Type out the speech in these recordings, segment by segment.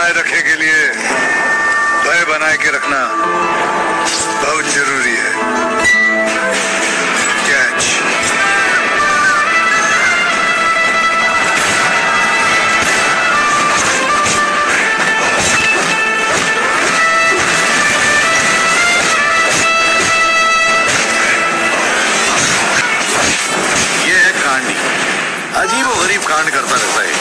बनाए रखे के लिए भय बनाए के रखना बहुत जरूरी है। कैच। ये है कांडी, अजीब और गरीब कांड करता रहता है।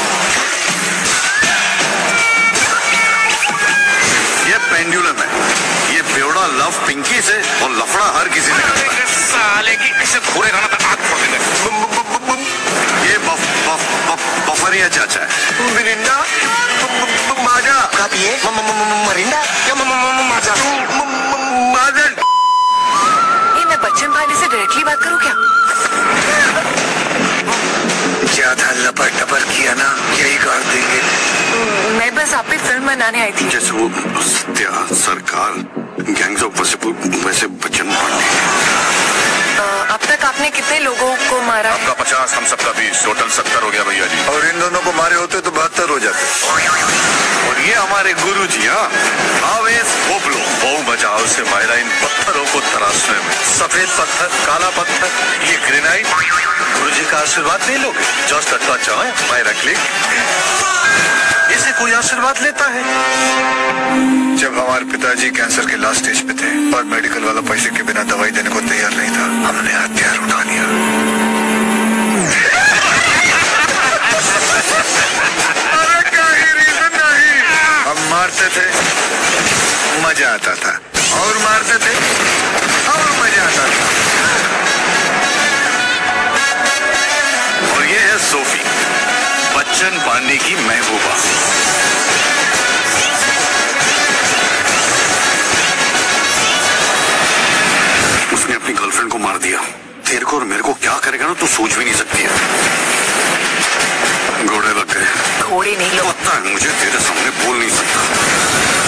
ये पेंडुलम है, ये बेवड़ा लव पिंकी से और लफड़ा हर किसी से करता है। साले की ऐसे घूरेगा ना तो आग फोड़ देगा। ये बफरिया चाचा है। मिरिंडा माजा आप ये मरिंडा या माजा माजन। ये मैं बच्चन भाई से डायरेक्टली बात करूं क्या? ज्यादा लपर टपर किया ना यही कर देंगे। मैं बस आप ही फिल्म बनाने आई थी। जैसे वो सत्या सरकार गैंग्स ऑफ वसेपुर वैसे बच्चन पांडे। अब तक आपने कितने लोगों को मारा? आपका 50, हम सबका 20, टोटल 70 हो गया भैया जी। और इन दोनों को मारे होते तो 72 हो जाते। और ये हमारे गुरु जी, हाँ आवेश पोपलो बहु बचाव से मायरा इन पत्थरों को तराशने में। सफेद पत्थर, काला पत्थर, ये ग्रेनाइट। गुरु जी का आशीर्वाद ले लोगे। जस्ट टच मायरा क्लिक। इसे कोई आशीर्वाद लेता है? जब हमारे पिताजी कैंसर के लास्ट स्टेज पे थे और मेडिकल वाला पैसे के बिना दवाई देने को तैयार नहीं था, हमने हथियार उठा लिया। अरे क्या ही रीजन नहीं। हम मारते थे, मजा आता था, और मारते थे और मजा आता था। और ये है सोफी, बच्चन पांडे की महबूबा। उसने अपनी गर्लफ्रेंड को मार दिया। तेरे को और मेरे को क्या करेगा ना, तू सोच भी नहीं सकती है। घोड़े लग गए। घोड़े नहीं लोग। पता है मुझे, तेरे सामने बोल नहीं सकता।